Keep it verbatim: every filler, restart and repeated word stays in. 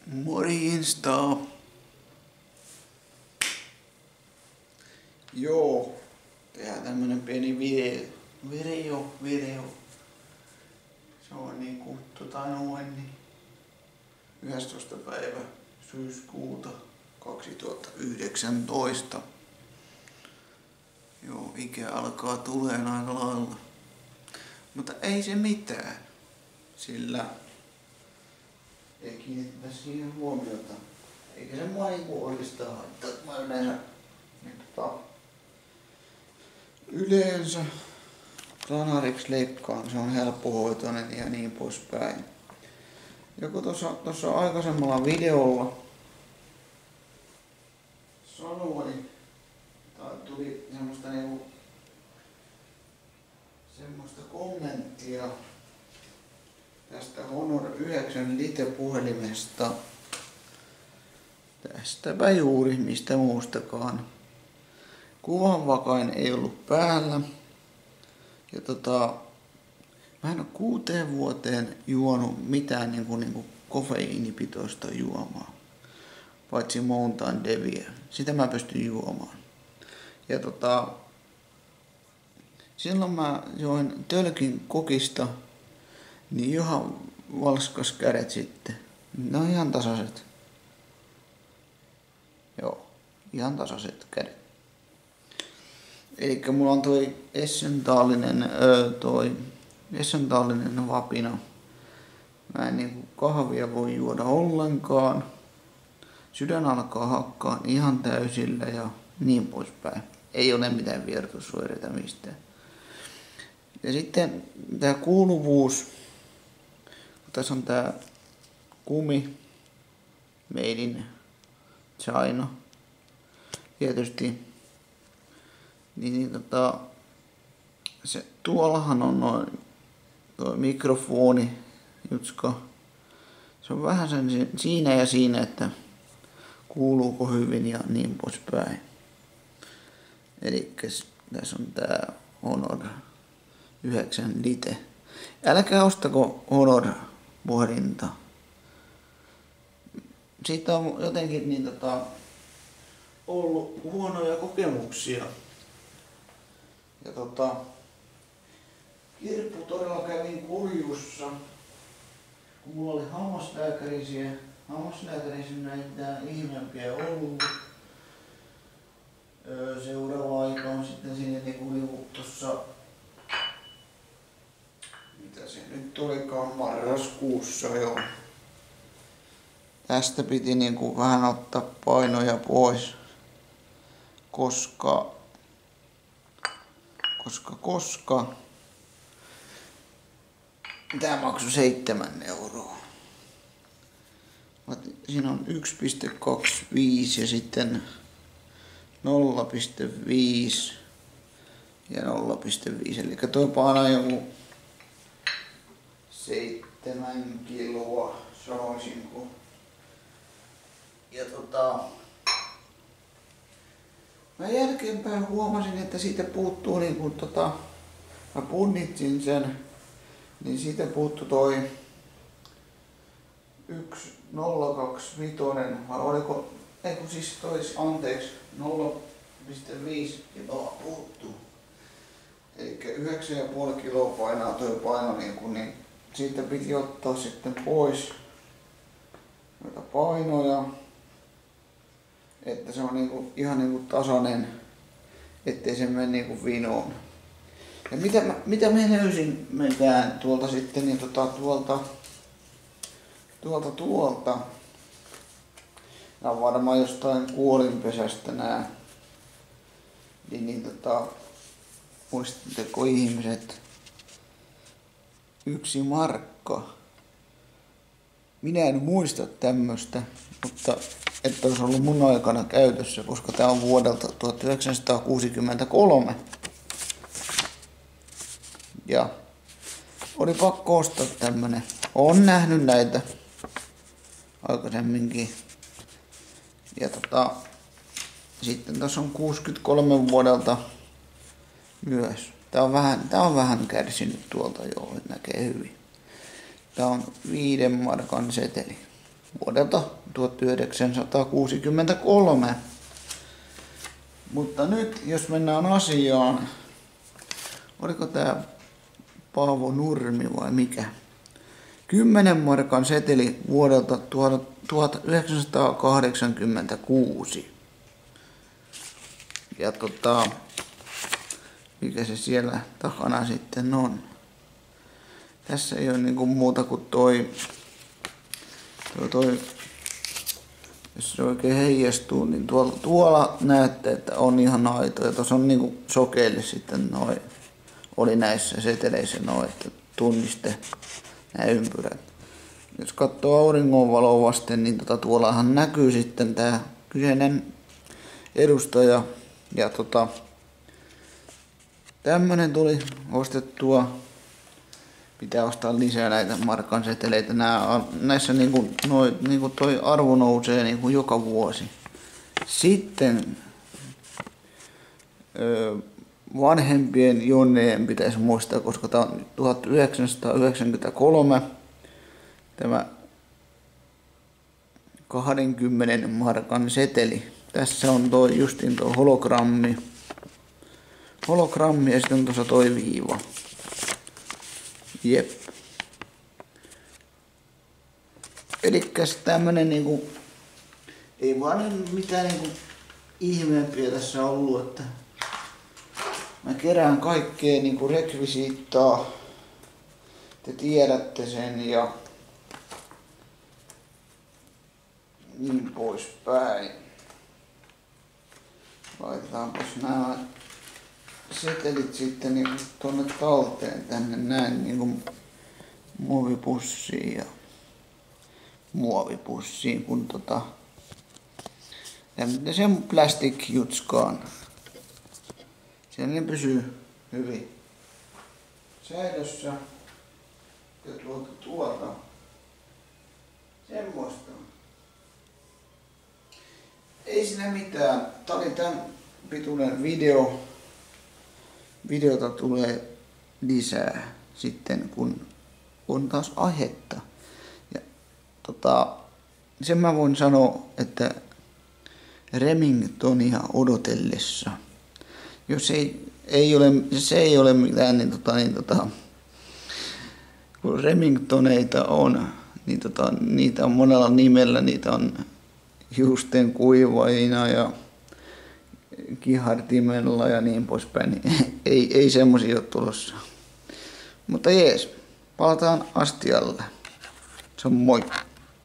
Morjesta. Joo, tehdään tämmönen pieni video. Video, video. Se on niinku tota noin niin yhdestoista päivä syyskuuta kaksituhattayhdeksäntoista. Joo, ikä alkaa tuleen aika lailla. Mutta ei se mitään. Sillä ei kiinnitetä siihen huomiota. Eikä se mua niinku oikeastaan haittaa. Mä yleensä, niin tota, yleensä klanariksi leikkaan. Se on helppohoitoinen ja niin poispäin. Joku tuossa, tuossa aikaisemmalla videolla sanoi, tai tuli semmoista niinku semmoista kommenttia tästä Honor yhdeksän Lite-puhelimesta. Tästäpä juuri mistä muustakaan. Kuvanvakain ei ollut päällä. Ja tota, mä en oo kuuteen vuoteen juonut mitään niinku, niinku kofeiinipitoista juomaa. Paitsi Mountain Dewiä. Sitä mä pystyn juomaan. Ja tota, silloin mä join tölkin kokista, niin ihan valskas kädet sitten. Ne on ihan tasaiset. Joo, ihan tasaiset kädet. Elikkä mulla on toi essentaalinen, öö, toi essentaalinen vapina. Mä en niinku kahvia voi juoda ollenkaan. Sydän alkaa hakkaa ihan täysillä ja niin poispäin. Ei ole mitään vierotusoireita mistään. Ja sitten tää kuuluvuus. Tässä on tää kumi Made in China. Tietysti. Niin, niin tota, se, tuollahan on noin tuo mikrofoni, jutska. Se on vähän sen siinä ja siinä, että kuuluuko hyvin ja niin poispäin. Elikkäs tässä on tää Honor yhdeksän Lite. Älkää ostako Honor puhelinta. Siitä on jotenkin niin tota, ollut huonoja kokemuksia. Ja tota, kirpputorilla kävin Kurjussa, kun mulla oli hammaslääkäri siellä. Hammaslääkärissä näitä ihmeempiä ollut. Öö, seuraava aika on sitten siinä niinku, niinku tossa, mitä se nyt olikaan, marraskuussa jo. Tästä piti niinku vähän ottaa painoja pois, koska, koska, koska tää maksoi seitsemän euroa. Siinä on yksi pilkku kaksikymmentäviisi ja sitten nolla pilkku viisi ja nolla pilkku viisi. Eli tuo painaa joku seitsemän kiloa, sanoisinko. Ja tota, mä jälkeenpäin huomasin, että siitä puuttuu niinku tota, mä punnitsin sen, niin siitä puuttuu toi yksi nolla kaksikymmentäviisi, vai oliko, ei kun siis tois, anteeksi, nolla pilkku viisi kiloa puuttuu. Elikkä yhdeksän pilkku viisi kiloa painaa toi paino niinku, niin siitä piti ottaa sitten pois noita painoja, että se on niinku, ihan niinku tasainen, ettei se mene niinku vinoon. Ja mitä mä, mitä mä löysin menkään tuolta sitten, niin tota, tuolta, tuolta, tuolta. Nää on varmaan jostain kuolinpesästä nää. Niin, niin tota, muistatteko ihmiset? Yksi markka. Minä en muista tämmöstä, mutta että olisi ollut mun aikana käytössä, koska tää on vuodelta tuhatyhdeksänsataakuusikymmentäkolme. Ja oli pakko ostaa tämmönen. Olen nähnyt näitä aikaisemminkin. Ja tota, sitten tässä on kuusikymmentäkolme vuodelta myös. Tää on vähän, tää on vähän kärsinyt tuolta, joo, näkee hyvin. Tää on viiden markan seteli. vuodelta tuhatyhdeksänsataakuusikymmentäkolme. Mutta nyt jos mennään asiaan, oliko tää Paavo Nurmi vai mikä? kymmenen markan seteli vuodelta tuhatyhdeksänsataakahdeksankymmentäkuusi. Ja tota, mikä se siellä takana sitten on? Tässä ei ole niinku muuta kuin toi, toi, toi jos se oikein heijastuu, niin tuolla, tuolla näette, että on ihan aito. Ja tuossa on niinku sokeille sitten noin, oli näissä seteleissä noin, että tunniste nämä ympyrät. Jos katsoo auringonvaloa vasten, niin tota, tuollahan näkyy sitten tää kyseinen edustaja. Ja tota, tämmönen tuli ostettua. Pitää ostaa lisää näitä markan seteleitä. Nää, näissä niinku, noi, niinku toi arvo nousee niinku joka vuosi. Sitten öö, vanhempien jonnejen pitäisi muistaa, koska tää on tuhatyhdeksänsataayhdeksänkymmentäkolme. Tämä kahdenkymmenen markan seteli. Tässä on toi justiin tuo hologrammi. Hologrammi ja sitten tuossa toi viiva. Jep. Elikkäs tämmönen niinku, ei vaan mitään niinku ihmeempiä tässä ollut, että mä kerään kaikkea niinku rekvisiittaa. Te tiedätte sen ja niin poispäin. Laitetaanpas nämä setelit sitten niinku tonne talteen tänne näin niinku muovipussiin ja muovipussiin kun tota ja sen plastikjutskaan. Siellä ne pysyy hyvin säilössä. Ja tuolta tuolta semmoista. Ei siinä mitään. Tää oli tän pituinen video. Videota tulee lisää sitten kun on taas aihetta. Ja tota, sen mä voin sanoa, että Remingtonia odotellessa, jos ei, ei ole, se ei ole mitään, niin tota, niin tota, kun Remingtoneita on, niin tota, niitä on monella nimellä, niitä on juusten kuivajina ja kihartimella ja niin poispäin, niin ei, ei semmosia ole tulossa. Mutta jees, palataan astialle. Se on moi.